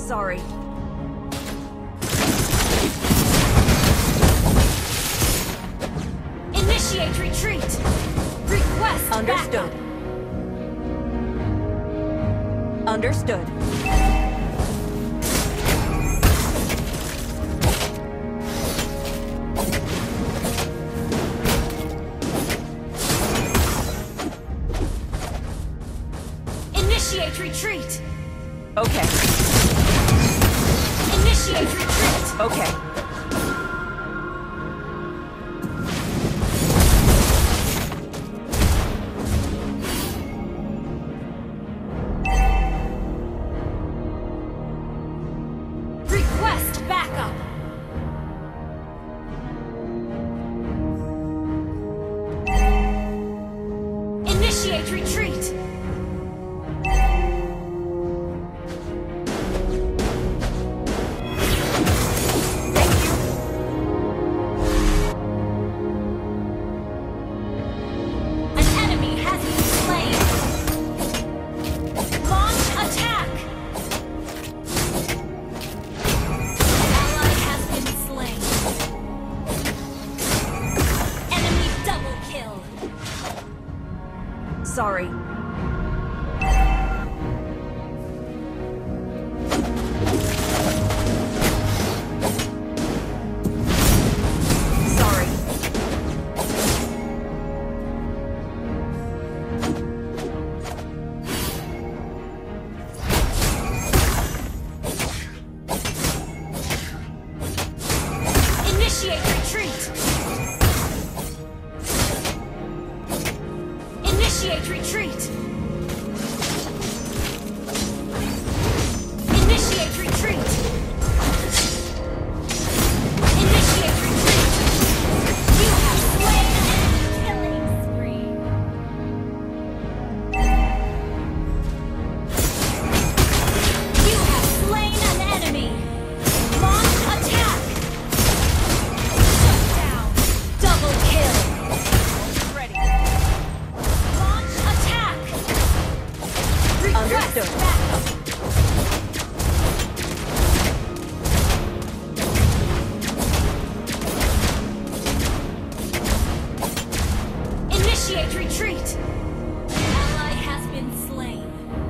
Sorry. Initiate retreat. Request Understood. backup. Understood. Initiate retreat. Okay. Initiate retreat. Okay. Request backup. Initiate retreat. Sorry. Sorry. Initiate retreat. Initiate retreat! Initiate retreat! Initiate retreat! You have slain an killing spree! You have slain an enemy! Launch attack! Shut down! Double kill! Ready! Understood. Initiate retreat. Ally has been slain.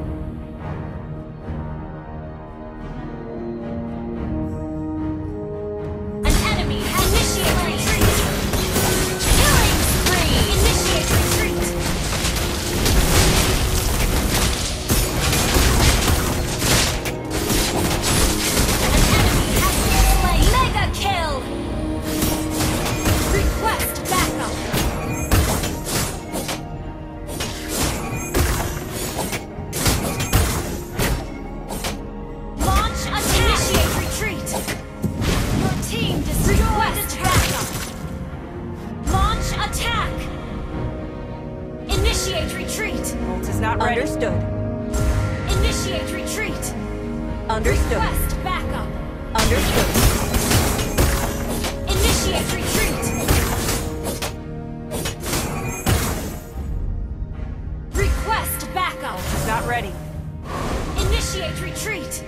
An enemy has initiated retreat. Killing spree. Initiate retreat. Not ready. Understood. Initiate retreat. Understood. Request backup. Understood. Initiate retreat. Request backup. Not ready. Initiate retreat.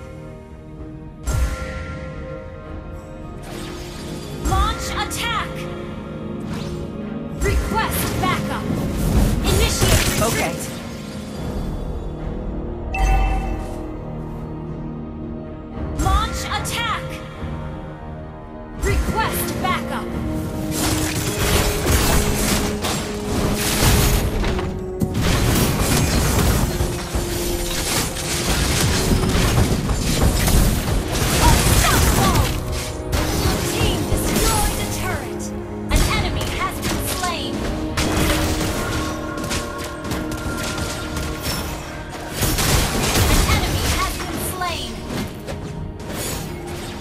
Launch attack. Request backup. Initiate retreat. Okay. Attack! Request backup! Unstoppable! Your team destroyed a turret! An enemy has been slain! An enemy has been slain!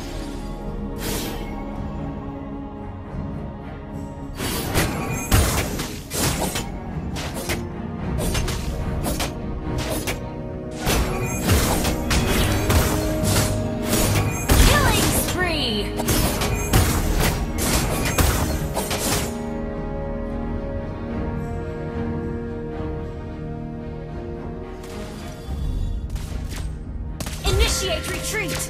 Initiate retreat!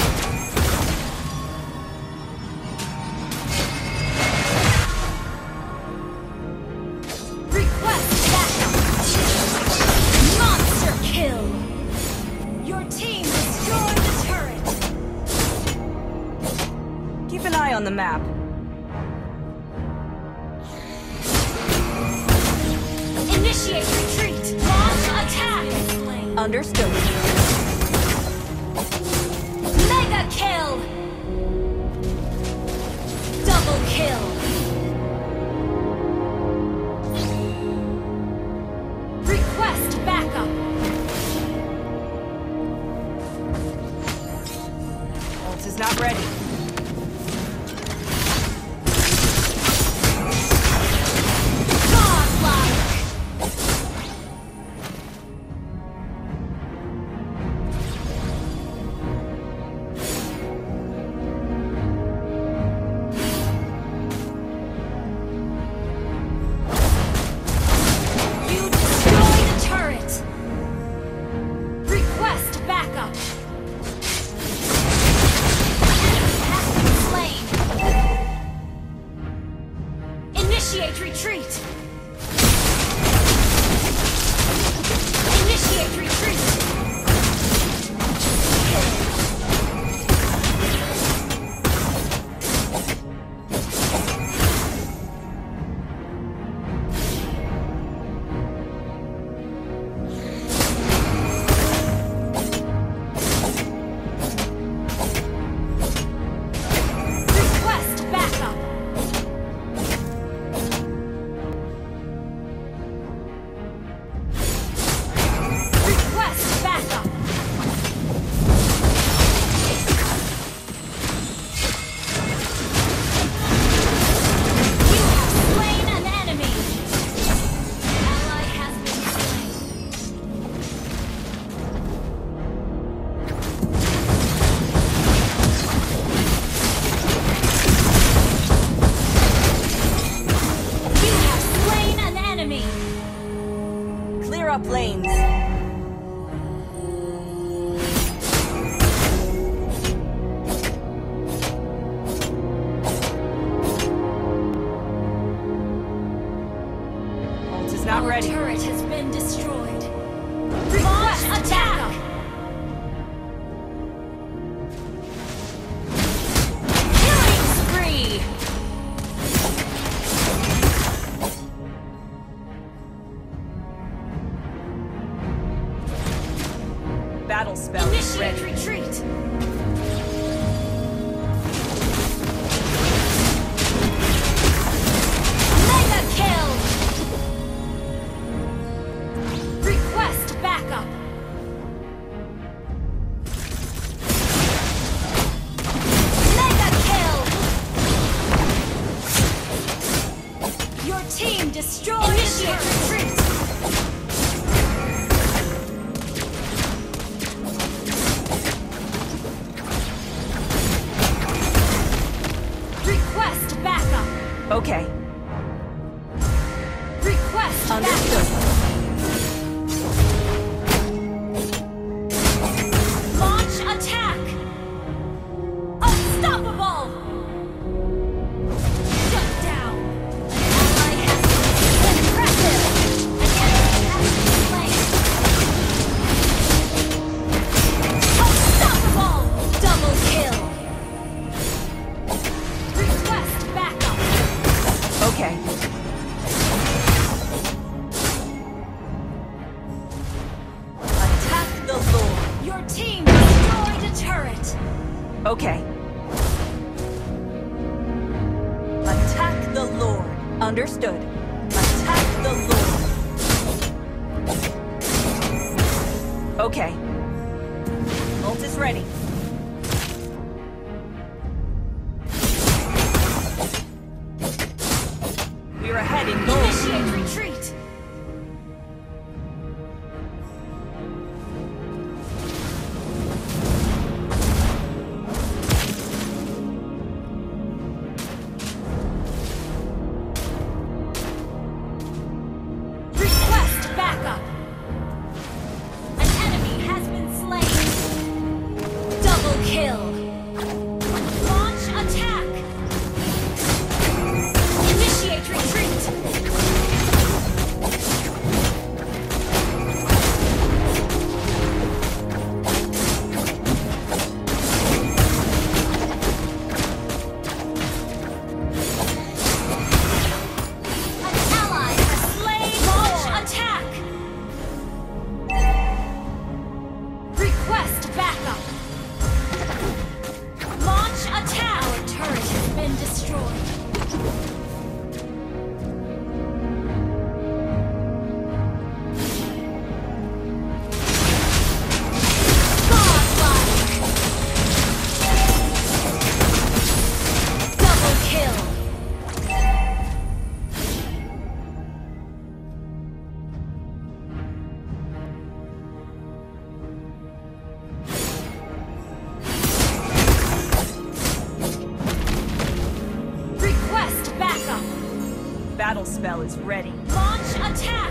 Request backup! Monster kill! Your team destroyed the turret! Keep an eye on the map. Initiate retreat! Launch attack! Understood. Mega kill! Double kill! Request backup! Ult is not ready. Godlike! You destroy the turret! Request backup! Enemy has been slain! Initiate retreat! Initiate retreat! Request backup! Request backup! You have slain an enemy! Ally has been slain. You have slain an enemy! Clear up lanes. Ult is not Our ready. turret has been destroyed. Launch attack! Killing spree! Battle spell is Initiate ready. retreat! Mega kill! Request backup! Mega kill! Your team destroyed Initiate retreat! Request backup! Okay. Request Understood. backup! Launch attack! Unstoppable! Shut down! An ally has been impressive! An enemy has been slain! Unstoppable! Double kill! Request backup! Okay. Attack the Lord. Your team destroyed a turret! Okay. Attack the Lord. Understood. Attack the Lord. Okay. Ult is ready. We're ahead in gold. Initiate retreat! battle spell is ready. Launch attack!